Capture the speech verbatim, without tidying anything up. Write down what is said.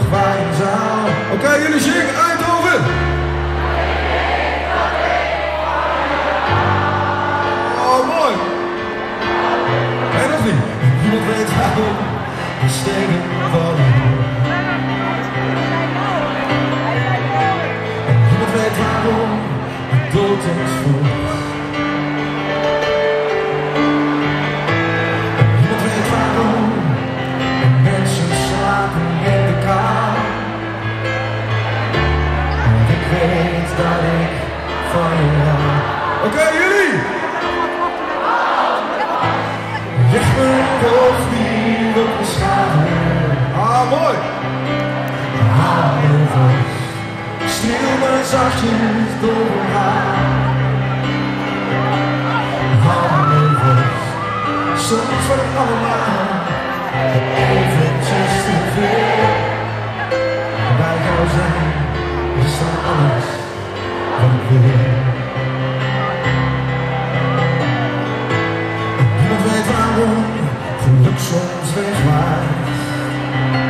waar je zou. Oké, okay, jullie zingen Eindhoven. Oh, mooi. En of niet? Niemand weet waarom de stenen vallen. Niemand weet waarom de dood is vroeg. Niemand weet waarom de mensen slapen in de kou. Ik weet dat ik van je hou. Oké, okay, jullie! Leg mijn hoofd niet op de schouder. Ah, mooi! Haal me vast. Stil maar zachtjes door haar. Haal me vast. Soms wordt het allemaal eventjes te veel. Bij jou zijn is dan alles wat ik wil. Niemand weet waarom geluk soms wegwaait.